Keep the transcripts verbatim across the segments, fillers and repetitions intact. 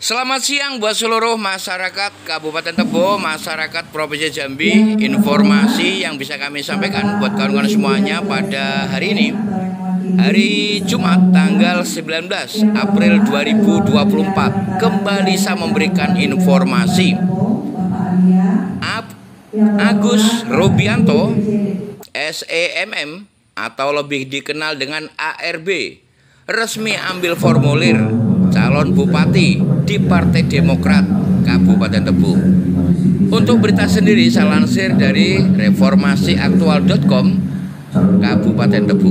Selamat siang buat seluruh masyarakat Kabupaten Tebo, masyarakat Provinsi Jambi. Informasi yang bisa kami sampaikan buat kawan-kawan semuanya pada hari ini, hari Jumat tanggal sembilan belas April dua ribu dua puluh empat, kembali saya memberikan informasi. Agus Rubianto S E M M atau lebih dikenal dengan A R B resmi ambil formulir calon bupati di Partai Demokrat Kabupaten Tebo. Untuk berita sendiri saya lansir dari reformasi aktual titik com Kabupaten Tebo.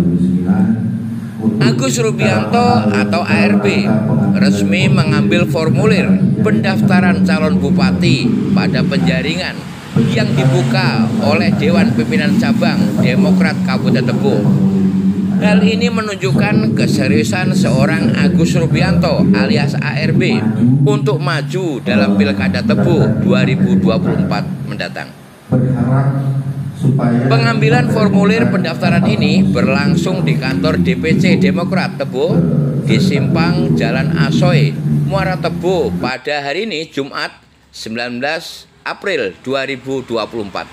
Agus Rubianto atau A R B resmi mengambil formulir pendaftaran calon bupati pada penjaringan yang dibuka oleh Dewan Pimpinan Cabang Demokrat Kabupaten Tebo. Hal ini menunjukkan keseriusan seorang Agus Rubianto alias A R B untuk maju dalam Pilkada Tebo dua ribu dua puluh empat mendatang. Pengambilan formulir pendaftaran ini berlangsung di kantor D P C Demokrat Tebo di Simpang Jalan Asoy, Muara Tebo pada hari ini Jumat sembilan belas April dua ribu dua puluh empat.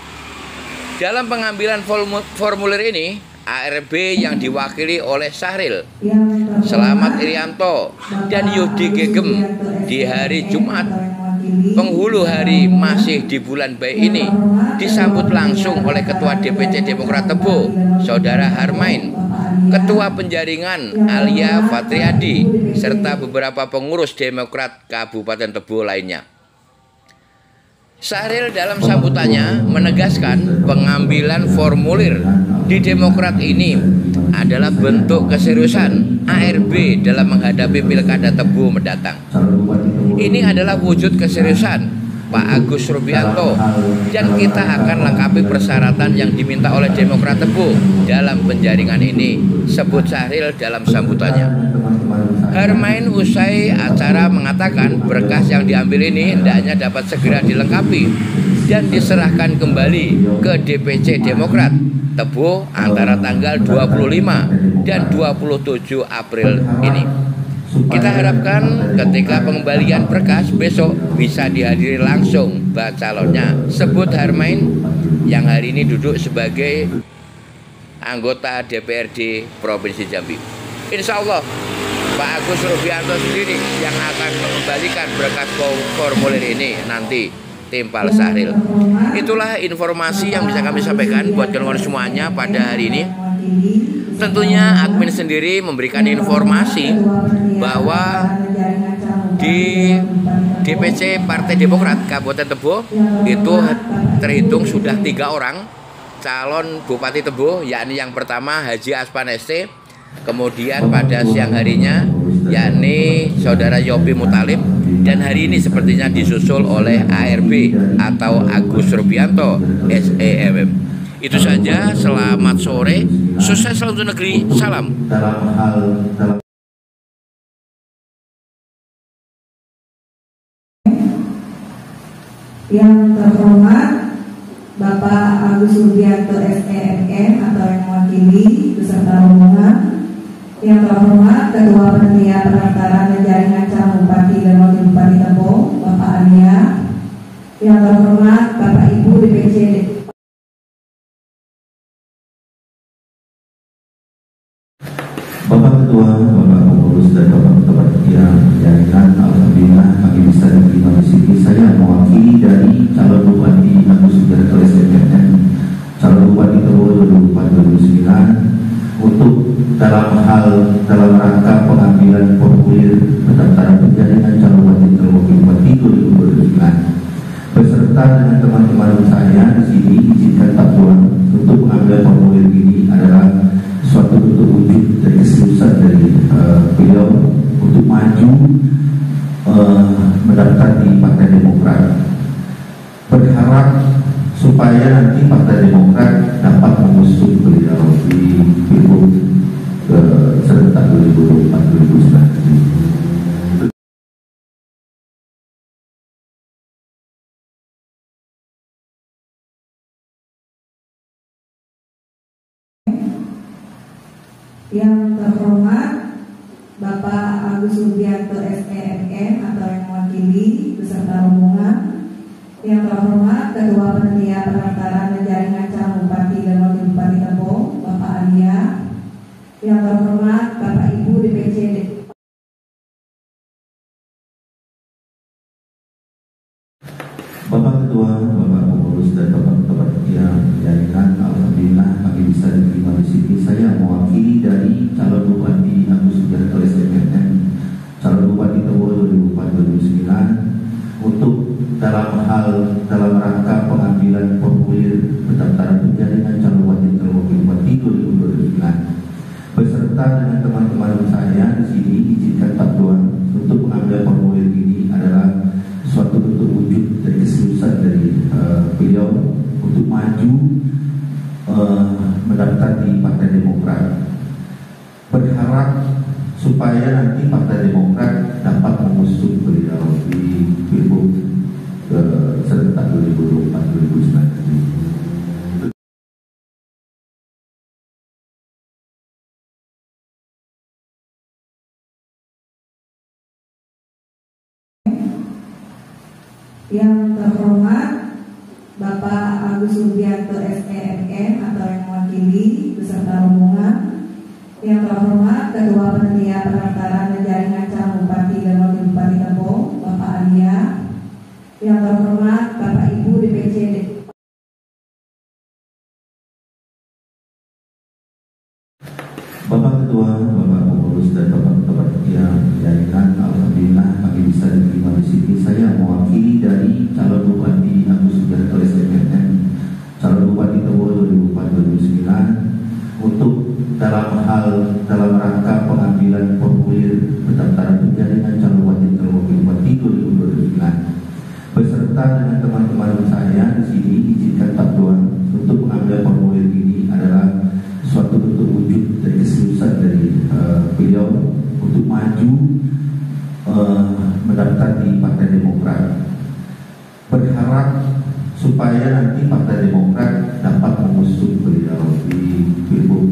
Dalam pengambilan formulir ini, A R B yang diwakili oleh Syahril, Selamat Irianto, dan Yudi Gegem di hari Jumat penghulu hari masih di bulan baik ini disambut langsung oleh Ketua D P C Demokrat Tebo, Saudara Harmain, Ketua Penjaringan Alia Fatriadi, serta beberapa pengurus Demokrat Kabupaten Tebo lainnya. Syahril dalam sambutannya menegaskan pengambilan formulir di Demokrat ini adalah bentuk keseriusan A R B dalam menghadapi Pilkada Tebo mendatang. Ini adalah wujud keseriusan Pak Agus Rubianto, dan kita akan lengkapi persyaratan yang diminta oleh Demokrat Tebo dalam penjaringan ini, sebut Syahril dalam sambutannya. Harmain usai acara mengatakan berkas yang diambil ini hendaknya dapat segera dilengkapi dan diserahkan kembali ke D P C Demokrat Tebo antara tanggal dua puluh lima dan dua puluh tujuh April ini. Kita harapkan ketika pengembalian berkas besok bisa dihadiri langsung bakal calonnya, sebut Harmain yang hari ini duduk sebagai anggota D P R D Provinsi Jambi. Insya Allah Pak Agus Rubianto sendiri yang akan mengembalikan berkas formulir ini nanti timpal Syahril. Itulah informasi yang bisa kami sampaikan buat kawan-kawan semuanya pada hari ini. Tentunya admin sendiri memberikan informasi bahwa di D P C Partai Demokrat Kabupaten Tebo itu terhitung sudah tiga orang calon Bupati Tebo, yakni yang pertama Haji Aspan S T, kemudian pada siang harinya yakni Saudara Yopi Mutalib, dan hari ini sepertinya disusul oleh A R B atau Agus Rubianto S E M M. Itu saja, selamat sore, sukses selalu untuk negeri, salam. Yang terhormat Bapak Agus Rubianto S E M M atau yang mewakili beserta rombongan. Yang terhormat Ketua Panitia Pendaftaran dan Jaringan Calon Bupati dan Wakil Bupati Tebo, Bapak Alia. Yang terhormat Bapak Ibu D P C Bapak Ketua, Bapak Pengurus, dan Bapak Ketua Panitia Jaringan, alhamdulillah kami bisa diterima di sini. Saya mewakili dari calon Bupati Agus Rubianto S E M M, calon Bupati Tebo dua ribu empat dua ribu sembilan, untuk dalam hal dalam rangka pengambilan formulir pendaftaran penjaringan calon Bupati dan Wakil Bupati dua ribu dua puluh sembilan, beserta dengan teman-teman saya di sini. Izinkan tak pulang untuk mengambil formulir ini adalah suatu bentuk wujud dari keseriusan dari uh, beliau untuk maju uh, mendaftar di Partai Demokrat. Berharap supaya nanti Partai Demokrat dapat mengusung beliau di Pilgub uh, serentak dua ribu dua puluh empat dua ribu sembilan belas. Yang terhormat Bapak Bapak Agus Subianto S E M M atau yang mewakili beserta rombongan, yang terhormat Ketua Panitia Pendaftaran dan Jaringan Calon Bupati dan Wakil Bupati Tebo, Bapak Alia, yang terhormat Bapak Ibu D P C Bapak Ketua, Bapak Pengurus dan Bapak-Bapak yang jaringan, alhamdulillah kami bisa diterima di sini. Saya mewakili dari calon Bupati Agus Subianto S E M M, calon Bupati Tebo dua ribu empat dua ribu sembilan, untuk dalam hal dalam rangka pengambilan formulir pendaftaran penjaringan calon wakil wakil Bupati dua ribu dua puluh sembilan, beserta dengan teman-teman saya di sini izinkan Pak Doan untuk pengambilan formulir ini adalah suatu bentuk wujud dari keseriusan dari uh, beliau untuk maju uh, mendaftar di Partai Demokrat, berharap supaya nanti Partai Demokrat dapat mengusung beliau di Pilgub uh, serentak dua ribu dua puluh empat dua ribu sembilan belas. Yang terhormat Bapak Agus Subianto S E M M atau yang mewakili beserta rombongan, yang terhormat Ketua Panitia Pendaftaran dan Jaringan Calon Bupati dan Wakil Bupati Tebo, Bapak Alia, yang terhormat Bapak Ibu D P C Bapak Ketua, Bapak Pengurus dan Bapak-Bapak yang jaringan, alhamdulillah kami bisa diterima di sini. Saya mewakili dari calon Bupati Agus Subianto S E M M, calon Bupati Tebo dua ribu empat dua ribu sembilan, untuk dalam hal dalam rangka pengambilan formulir pendaftaran penjaringan calon wakil wakil Bupati dua ribu dua puluh sembilan, beserta dengan teman-teman saya di sini izinkan Pak Doan untuk pengambilan formulir ini adalah suatu bentuk wujud dari keseriusan dari uh, beliau untuk maju uh, mendaftar di Partai Demokrat, berharap supaya nanti Partai Demokrat dapat mengusung beliau di Pilgub